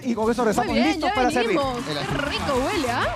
y con eso estamos listos para servir. Qué rico huele, ¿ah?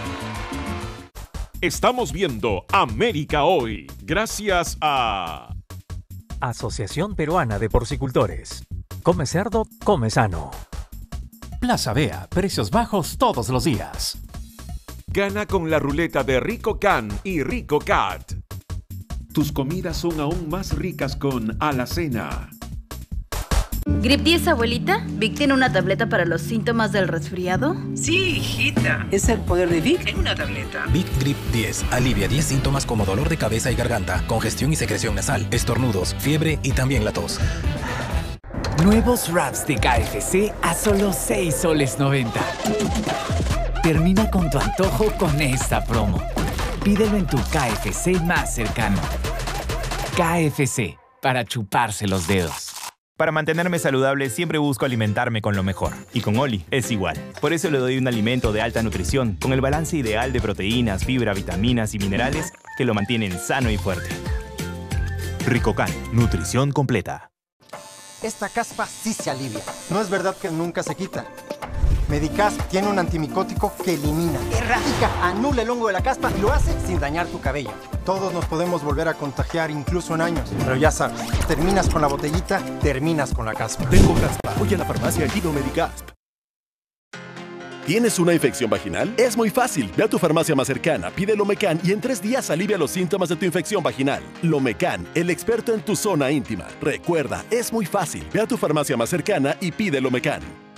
Estamos viendo América Hoy, gracias a Asociación Peruana de Porcicultores. Come cerdo, come sano. Plaza Bea, precios bajos todos los días. Gana con la ruleta de Rico Can y Rico Cat. Tus comidas son aún más ricas con Alacena. ¿Grip 10, abuelita? ¿Vic tiene una tableta para los síntomas del resfriado? Sí, hijita. ¿Es el poder de Vic? Es una tableta. Vic Grip 10 alivia 10 síntomas como dolor de cabeza y garganta, congestión y secreción nasal, estornudos, fiebre y también la tos. Nuevos wraps de KFC a solo 6 soles 90. Termina con tu antojo con esta promo. Pídelo en tu KFC más cercano. KFC, para chuparse los dedos. Para mantenerme saludable siempre busco alimentarme con lo mejor. Y con Oli es igual. Por eso le doy un alimento de alta nutrición, con el balance ideal de proteínas, fibra, vitaminas y minerales que lo mantienen sano y fuerte. Ricocan, nutrición completa. Esta caspa sí se alivia. No es verdad que nunca se quita. Medicasp tiene un antimicótico que elimina, erradica, anula el hongo de la caspa y lo hace sin dañar tu cabello. Todos nos podemos volver a contagiar incluso en años, pero ya sabes, terminas con la botellita, terminas con la caspa. Tengo caspa, voy a la farmacia y pido Medicasp. ¿Tienes una infección vaginal? Es muy fácil. Ve a tu farmacia más cercana, pide Lomecan y en 3 días alivia los síntomas de tu infección vaginal. Lomecan, el experto en tu zona íntima. Recuerda, es muy fácil. Ve a tu farmacia más cercana y pide Lomecan.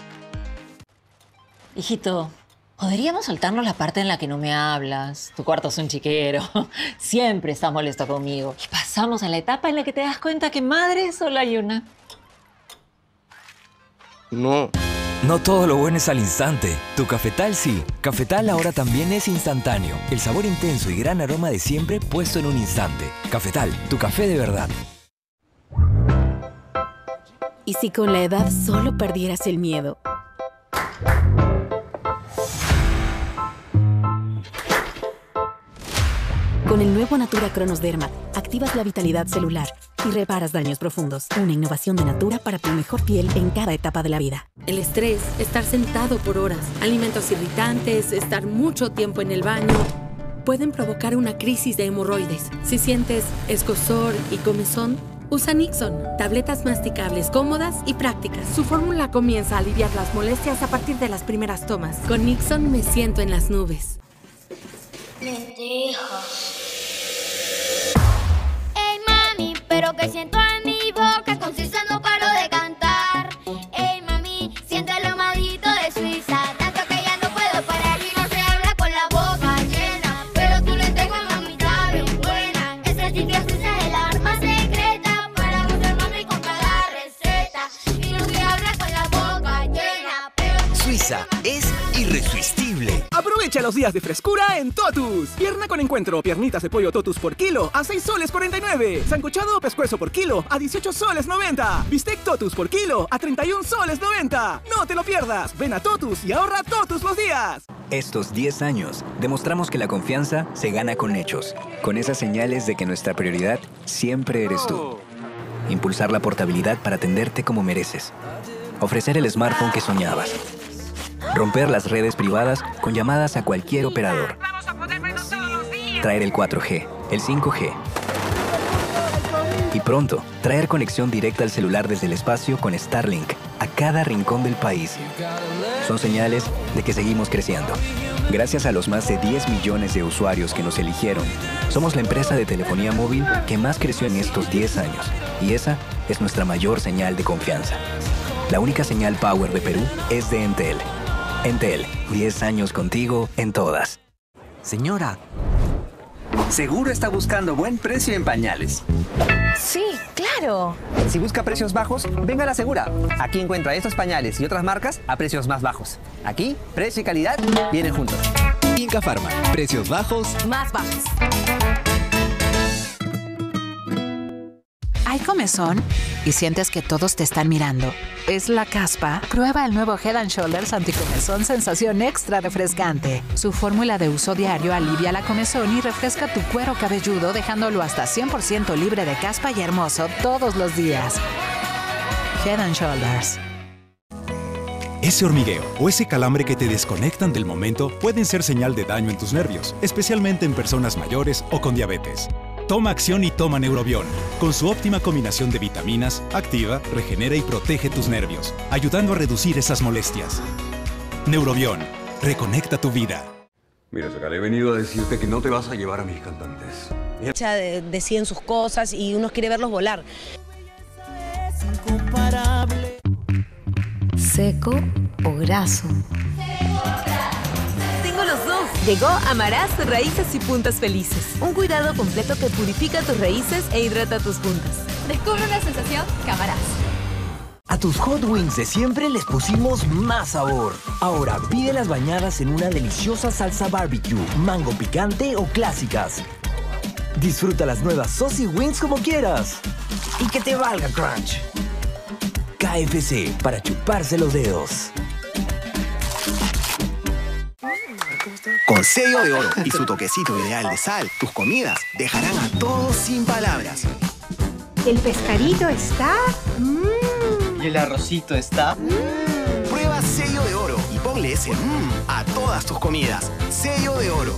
Hijito, ¿podríamos saltarnos la parte en la que no me hablas? Tu cuarto es un chiquero. Siempre estás molesto conmigo. Y pasamos a la etapa en la que te das cuenta que madre solo hay una. No. No todo lo bueno es al instante. Tu Cafetal sí. Cafetal ahora también es instantáneo. El sabor intenso y gran aroma de siempre puesto en un instante. Cafetal, tu café de verdad. ¿Y si con la edad solo perdieras el miedo? Con el nuevo Natura Cronos Derma, activas la vitalidad celular y reparas daños profundos. Una innovación de Natura para tu mejor piel en cada etapa de la vida. El estrés, estar sentado por horas, alimentos irritantes, estar mucho tiempo en el baño, pueden provocar una crisis de hemorroides. Si sientes escozor y comezón, usa Nixon. Tabletas masticables, cómodas y prácticas. Su fórmula comienza a aliviar las molestias a partir de las primeras tomas. Con Nixon me siento en las nubes. Lentejas. Ey, mami, pero que siento en mi boca, con Suiza no paro de cantar. Ey, mami, siente el aromadito de Suiza, tanto que ya no puedo parar y no se habla con la boca llena. Pero tú le tengo, mami, está bien buena. Esa chica Suiza es la arma secreta para gustar, mami, con cada receta. Y no se habla con la boca llena. Suiza es irresistible. Aprovecha los días de frescura en Totus. Pierna con encuentro, piernitas de pollo Totus por kilo a 6 soles 49. Sancochado o pescuezo por kilo a 18 soles 90. Bistec Totus por kilo a 31 soles 90. No te lo pierdas. Ven a Totus y ahorra todos los días. Estos 10 años demostramos que la confianza se gana con hechos. Con esas señales de que nuestra prioridad siempre eres tú. Impulsar la portabilidad para atenderte como mereces. Ofrecer el smartphone que soñabas. Romper las redes privadas con llamadas a cualquier operador. Traer el 4G, el 5G. Y pronto, traer conexión directa al celular desde el espacio con Starlink a cada rincón del país. Son señales de que seguimos creciendo. Gracias a los más de 10 millones de usuarios que nos eligieron, somos la empresa de telefonía móvil que más creció en estos 10 años. Y esa es nuestra mayor señal de confianza. La única señal Power de Perú es de Entel. Entel, 10 años contigo en todas. Señora, seguro está buscando buen precio en pañales. Sí, claro. Si busca precios bajos, venga a la Segura. Aquí encuentra estos pañales y otras marcas a precios más bajos. Aquí, precio y calidad vienen juntos. Inca Pharma, precios bajos, Más bajos. ¿Hay comezón? ¿Y sientes que todos te están mirando? ¿Es la caspa? Prueba el nuevo Head & Shoulders Anticomezón Sensación Extra Refrescante. Su fórmula de uso diario alivia la comezón y refresca tu cuero cabelludo, dejándolo hasta 100% libre de caspa y hermoso todos los días. Head & Shoulders. Ese hormigueo o ese calambre que te desconectan del momento pueden ser señal de daño en tus nervios, especialmente en personas mayores o con diabetes. Toma acción y toma Neurobión. Con su óptima combinación de vitaminas, activa, regenera y protege tus nervios, ayudando a reducir esas molestias. Neurobión. Reconecta tu vida. Mira, Chacal, he venido a decirte que no te vas a llevar a mis cantantes. Deciden sus cosas y uno quiere verlos volar. ¿Seco o graso? Tengo los dos. Llegó Amarás Raíces y Puntas Felices. Un cuidado completo que purifica tus raíces e hidrata tus puntas. Descubre una sensación que amarás. A tus Hot Wings de siempre les pusimos más sabor. Ahora pídelas bañadas en una deliciosa salsa barbecue, mango picante o clásicas. Disfruta las nuevas Saucy Wings como quieras. Y que te valga crunch. KFC, para chuparse los dedos. Con sello de oro y su toquecito ideal de sal, tus comidas dejarán a todos sin palabras. El pescadito está... Y el arrocito está... Prueba sello de oro y ponle ese a todas tus comidas. Sello de oro.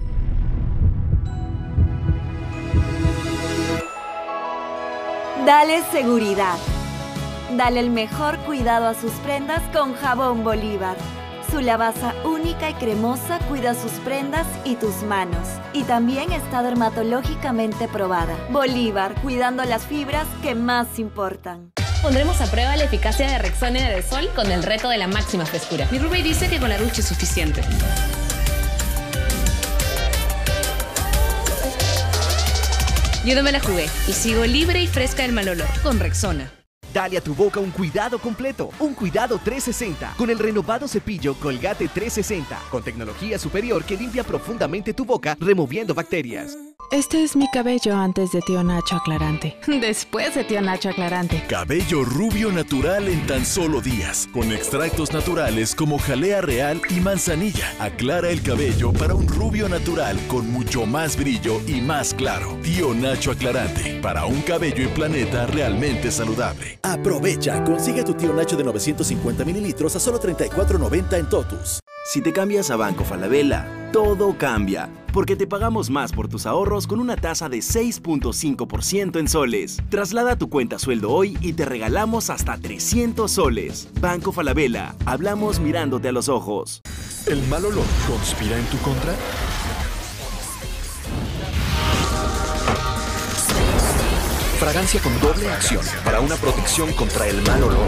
Dale seguridad. Dale el mejor cuidado a sus prendas con Jabón Bolívar. Su lavaza única y cremosa cuida sus prendas y tus manos. Y también está dermatológicamente probada. Bolívar, cuidando las fibras que más importan. Pondremos a prueba la eficacia de Rexona Aerosol con el reto de la máxima frescura. Mi roommate dice que con la ducha es suficiente. Yo no me la jugué y sigo libre y fresca del mal olor con Rexona. Dale a tu boca un cuidado completo, un cuidado 360, con el renovado cepillo Colgate 360, con tecnología superior que limpia profundamente tu boca, removiendo bacterias. Este es mi cabello antes de Tío Nacho Aclarante. Después de Tío Nacho Aclarante. Cabello rubio natural en tan solo días, con extractos naturales como jalea real y manzanilla. Aclara el cabello para un rubio natural con mucho más brillo y más claro. Tío Nacho Aclarante, para un cabello y planeta realmente saludable. Aprovecha, consigue tu Tío Nacho de 950 mililitros a solo $34.90 en Totus. Si te cambias a Banco Falabella, todo cambia, porque te pagamos más por tus ahorros con una tasa de 6.5% en soles. Traslada tu cuenta sueldo hoy y te regalamos hasta 300 soles. Banco Falabella, hablamos mirándote a los ojos. ¿El mal olor conspira en tu contra? Fragancia con doble acción para una protección contra el mal olor.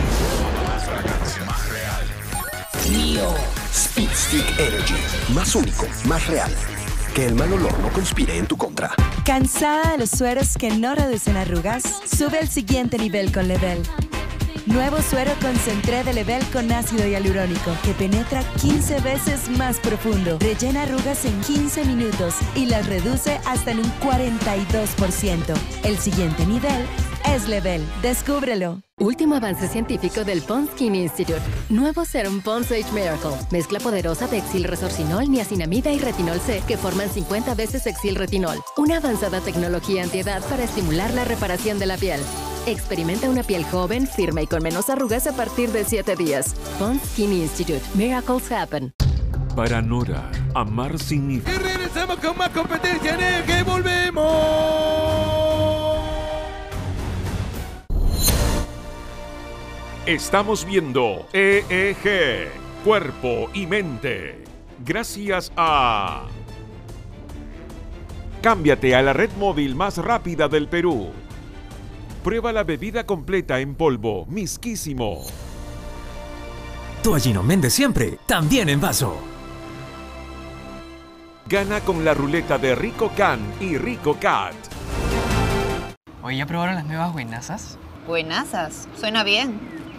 Mío. Speed Stick Energy. Más único, más real. Que el mal olor no conspire en tu contra. ¿Cansada de los sueros que no reducen arrugas? Sube al siguiente nivel con Level. Nuevo suero concentré de Level con ácido hialurónico que penetra 15 veces más profundo. Rellena arrugas en 15 minutos y las reduce hasta en un 42%. El siguiente nivel es Level. Descúbrelo. Último avance científico del Pond's Skin Institute. Nuevo Serum Pond's Age Miracle. Mezcla poderosa de exilresorcinol, niacinamida y retinol C que forman 50 veces exilretinol. Una avanzada tecnología antiedad para estimular la reparación de la piel. Experimenta una piel joven, firme y con menos arrugas a partir de 7 días. Pond's Skin Institute. Miracles happen. Para Nora, amar significa... Y regresamos con más competencia en el que volvemos. Estamos viendo EEG, Cuerpo y Mente. Gracias a... Cámbiate a la red móvil más rápida del Perú. Prueba la bebida completa en polvo, Misquísimo. Toallino Méndez siempre, también en vaso. Gana con la ruleta de Rico Can y Rico Cat. Oye, ¿ya probaron las nuevas buenasas? Buenasas, suena bien.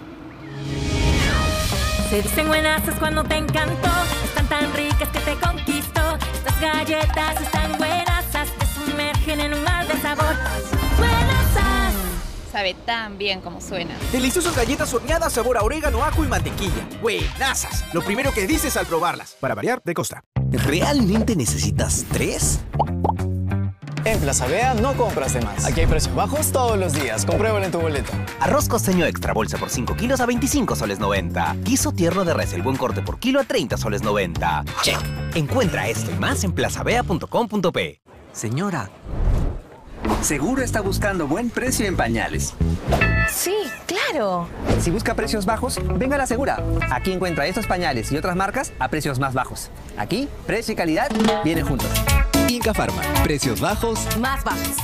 Se dicen buenasas cuando te encantó. Están tan ricas que te conquistó. Estas galletas están buenasas. Te sumergen en un mar de sabor. Buenasas. Sabe tan bien como suena. Deliciosas galletas horneadas sabor a orégano, ajo y mantequilla. Buenasas. Lo primero que dices al probarlas. Para variar, de Costa. ¿Realmente necesitas 3? En Plaza Vea no compras de más. Aquí hay precios bajos todos los días. Compruébalo en tu boleta. Arroz costeño extra bolsa por 5 kilos a 25 soles 90. Guiso tierno de res el buen corte por kilo a 30 soles 90. Check. Encuentra esto y más en plazavea.com.p. Señora, seguro está buscando buen precio en pañales. Sí, claro. Si busca precios bajos, venga a la Segura. Aquí encuentra estos pañales y otras marcas a precios más bajos. Aquí, precio y calidad vienen juntos. Inca Pharma. Precios bajos. Más bajos.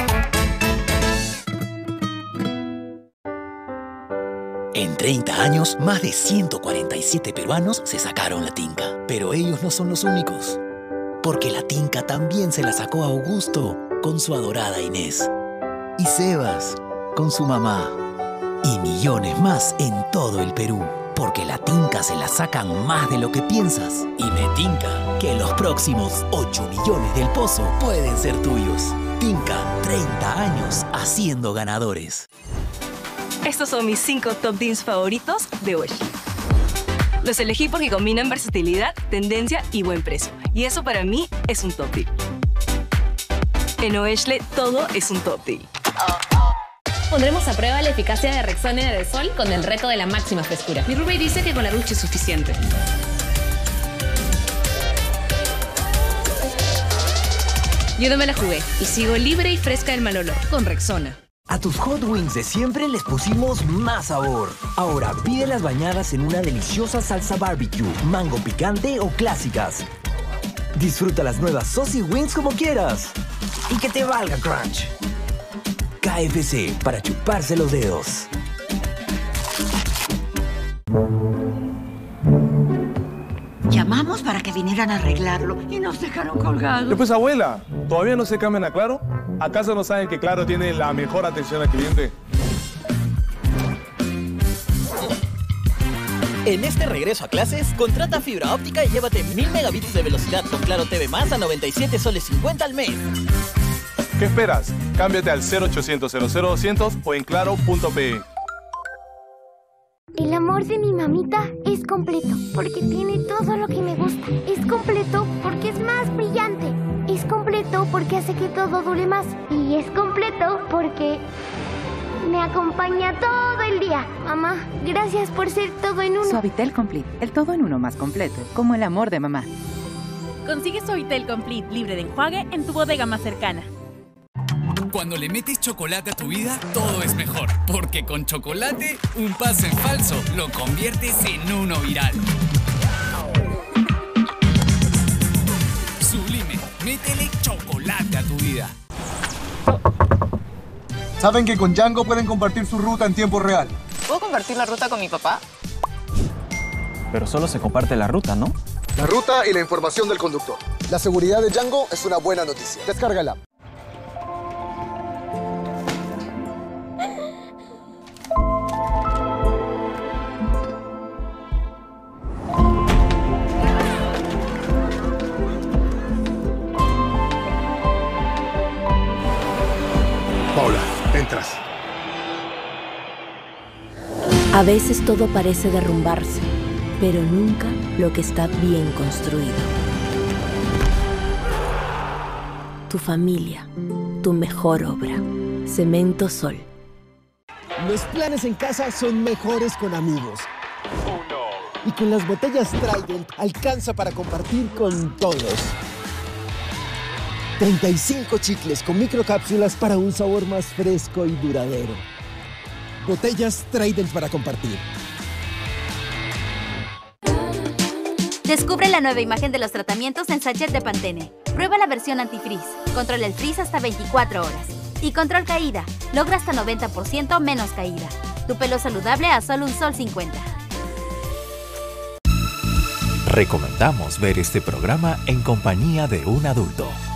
En 30 años, más de 147 peruanos se sacaron la tinca. Pero ellos no son los únicos. Porque la tinca también se la sacó Augusto con su adorada Inés. Y Sebas con su mamá. Y millones más en todo el Perú. Porque la tinca se la sacan más de lo que piensas. Y me tinca que los próximos 8 millones del Pozo pueden ser tuyos. Tinca, 30 años haciendo ganadores. Estos son mis 5 top deals favoritos de Osh. Los elegí porque combinan versatilidad, tendencia y buen precio. Y eso para mí es un top deal. En Oeshle todo es un top deal. Pondremos a prueba la eficacia de Rexona Aerosol con el reto de la máxima frescura. Mi roommate dice que con la ducha es suficiente. Yo no me la jugué y sigo libre y fresca del mal olor con Rexona. A tus Hot Wings de siempre les pusimos más sabor. Ahora pide las bañadas en una deliciosa salsa barbecue, mango picante o clásicas. Disfruta las nuevas Saucy Wings como quieras. Y que te valga crunch. KFC, para chuparse los dedos. Llamamos para que vinieran a arreglarlo y nos dejaron colgados. Pues abuela, ¿todavía no se cambian a Claro? ¿Acaso no saben que Claro tiene la mejor atención al cliente? En este regreso a clases, contrata fibra óptica y llévate 1000 megabits de velocidad con Claro TV Más a 97 soles 50 al mes. ¿Qué esperas? Cámbiate al 0800 00200 o en claro.pe. El amor de mi mamita es completo porque tiene todo lo que me gusta. Es completo porque es más brillante. Es completo porque hace que todo dure más. Y es completo porque me acompaña todo el día. Mamá, gracias por ser todo en uno. Suavitel Complete, el todo en uno más completo, como el amor de mamá. Consigue Suavitel Complete libre de enjuague en tu bodega más cercana. Cuando le metes chocolate a tu vida, todo es mejor. Porque con chocolate, un paso en falso lo conviertes en uno viral. Sublime, métele chocolate a tu vida. ¿Saben que con Django pueden compartir su ruta en tiempo real? ¿Puedo compartir la ruta con mi papá? Pero solo se comparte la ruta, ¿no? La ruta y la información del conductor. La seguridad de Django es una buena noticia. Descárgala. Paula, entras. A veces todo parece derrumbarse, pero nunca lo que está bien construido. Tu familia, tu mejor obra. Cemento Sol. Los planes en casa son mejores con amigos. Y con las botellas Trident alcanza para compartir con todos. 35 chicles con microcápsulas para un sabor más fresco y duradero. Botellas Trident para compartir. Descubre la nueva imagen de los tratamientos en sachet de Pantene. Prueba la versión anti-frizz. Controla el frizz hasta 24 horas. Y control caída. Logra hasta 90% menos caída. Tu pelo saludable a solo un sol 50. Recomendamos ver este programa en compañía de un adulto.